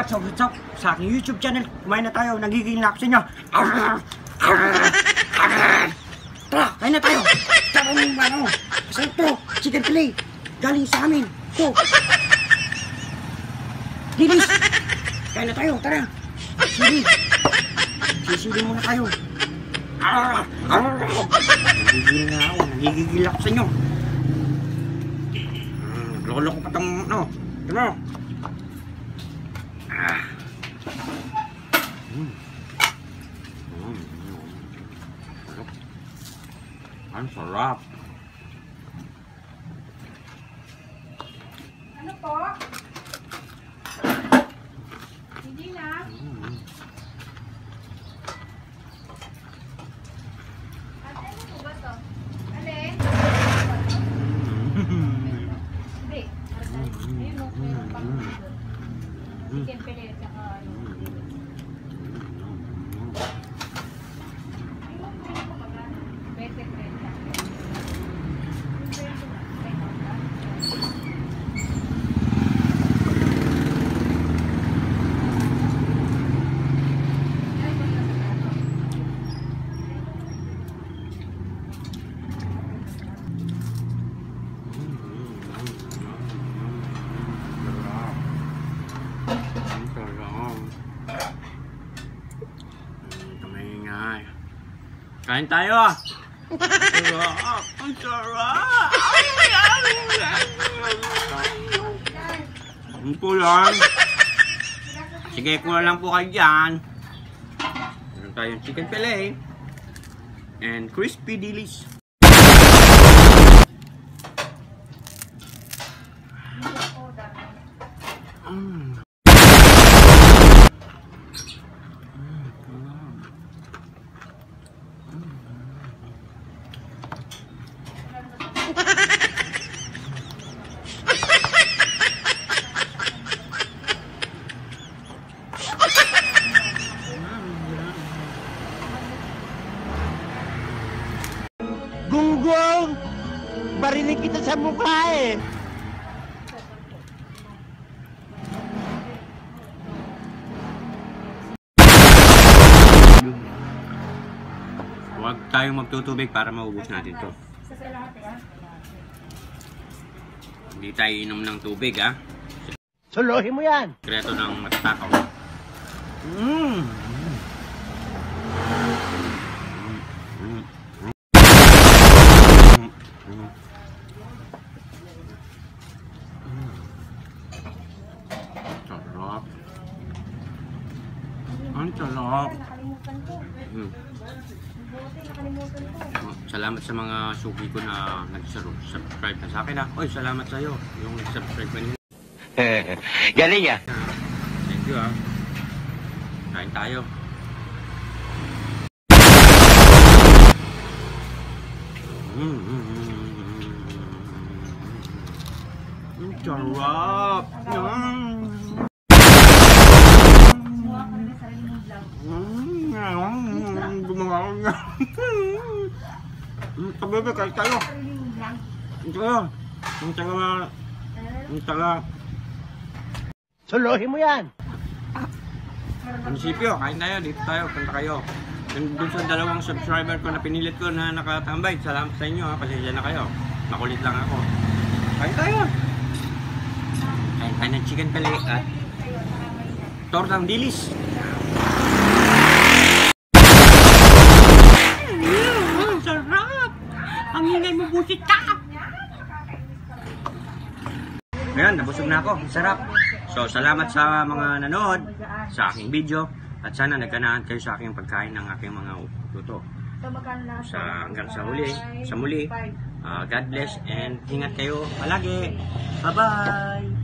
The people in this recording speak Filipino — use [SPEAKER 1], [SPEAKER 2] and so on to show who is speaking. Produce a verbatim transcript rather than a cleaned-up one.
[SPEAKER 1] what's up, what's up? Sa aking YouTube channel, kumain na tayo, nagiging lak sa inyo. Tara, kain na tayo. Tara mo ano, masarap to, chicken fillet. Galing sa amin, to. Dilis, kain na tayo, tara. Sili, sisili muna tayo. Nagigil na ako, nagigigil ako sa inyo. Loko-loko pa itong, ano, diba? Ah. Mm. Mm. Ang sarap.
[SPEAKER 2] Ano po? Hindi na.
[SPEAKER 1] Mm.
[SPEAKER 2] Ate, ano po ba ito? Alin? Hindi. Ayun o, mayroon pang chicken fillet at saka ano. Bete, bete.
[SPEAKER 1] Kain tayo ah! Ang sarap! Ang sarap! Ang kulang! Sige, kulang lang po kayo dyan. Meron tayong chicken fillet and crispy dilis. Mm.
[SPEAKER 3] Gunggong! Barinig kita sa mukha eh!
[SPEAKER 1] Huwag tayong magtutubig para maubos natin to. Hindi tayo inom ng tubig ha.
[SPEAKER 3] Suluhin mo yan!
[SPEAKER 1] Sekreto ng matatakaw. Mmm! Sarap. Ang sarap. Hmm. Salamat sa mga suki ko na nag-subscribe na sa akin ha. Oy, salamat sa iyo yung nag-subscribe kanina.
[SPEAKER 3] Galing ya.
[SPEAKER 1] Thank you ha. Kain tayo. Mm, mm, mm, mm. Sarap. Mm. Gumawa ko nga. Kabebe, kain tayo. Ang taga. Ang taga. Ang taga.
[SPEAKER 3] Suluhin mo yan!
[SPEAKER 1] Munisipyo, kain tayo, dito tayo, punta kayo. Dun sa dalawang subscriber ko na pinilit ko na nakatambay, salamat sa inyo ha, pasensya na kayo. Makulit lang ako. Kain tayo! Kain tayo ng chicken fillet at tortang dilis. Ang sarap! Ang hingay mo busit ka! Ngayon, nabusog na ako. Ang sarap. So, salamat sa mga nanood sa aking video at sana nagkanaan kayo sa aking pagkain ng aking mga luto. Sa hanggang sa huli, sa muli, uh, God bless and ingat kayo palagi. Bye-bye!